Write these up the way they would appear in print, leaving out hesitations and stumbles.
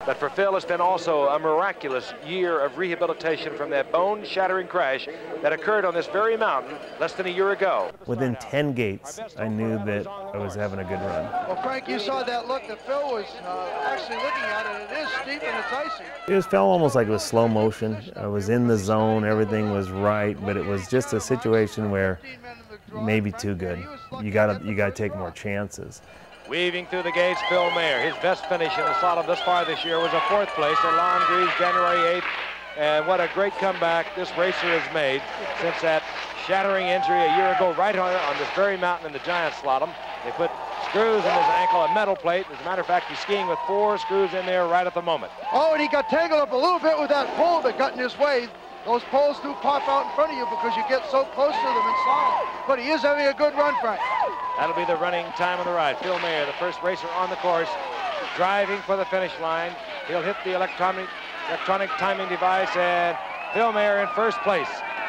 But for Phil, it's been also a miraculous year of rehabilitation from that bone-shattering crash that occurred on this very mountain less than a year ago. Within 10 gates, I knew that I was having a good run. Well, Frank, you saw that look that Phil was actually looking at it. It is steep and it's icy. It felt almost like it was slow motion. I was in the zone, everything was right, but it was just a situation where maybe too good. You gotta take more chances. Weaving through the gates, Phil Mayer. His best finish in the slalom thus far this year was a 4th place at Langries, January 8th. And what a great comeback this racer has made since that shattering injury a year ago right on this very mountain in the giant slalom. They put screws in his ankle, a metal plate. As a matter of fact, he's skiing with 4 screws in there right at the moment. Oh, and he got tangled up a little bit with that pole that got in his way. Those poles do pop out in front of you because you get so close to them in slalom. But he is having a good run, Frank. That'll be the running time of the ride. Phil Mayer, the first racer on the course, driving for the finish line. He'll hit the electronic timing device, and Phil Mayer in first place,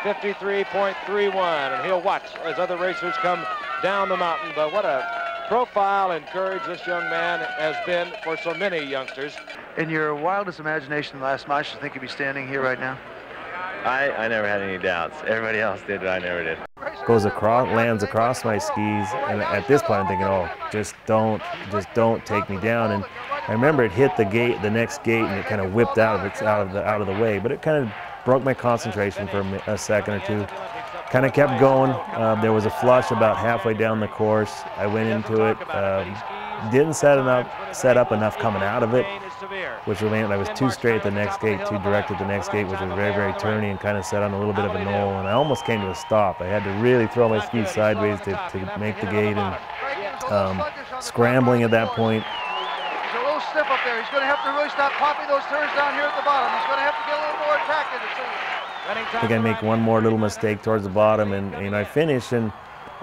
53.31. And he'll watch as other racers come down the mountain. But what a profile and courage this young man has been for so many youngsters. In your wildest imagination last March, you think you'd be standing here right now? I never had any doubts. Everybody else did, but I never did. Goes across, lands across my skis, and at this point I'm thinking, oh, just don't take me down. And I remember it hit the gate, the next gate, and it kind of whipped out of the way. But it kind of broke my concentration for a second or two. Kind of kept going. There was a flush about halfway down the course. I went into it. Didn't set up enough coming out of it, which meant I was too straight at the next gate, too direct at the next gate, which was very, very turny and kind of set on a little bit of a knoll, and I almost came to a stop. I had to really throw my skis sideways to make the gate, and scrambling at that point. He's a little stiff up there. He's going to have to really stop popping those turns down here at the bottom. He's going to have to get a little more attractive. I think I make one more little mistake towards the bottom, and I finish and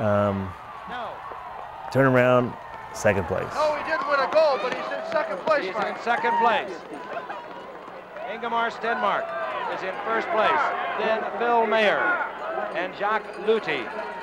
turn around. Second place. No, he didn't win a gold, but he's in second place. He's in second place. Ingemar Stenmark is in first place. Then Phil Mayer and Jacques Luthi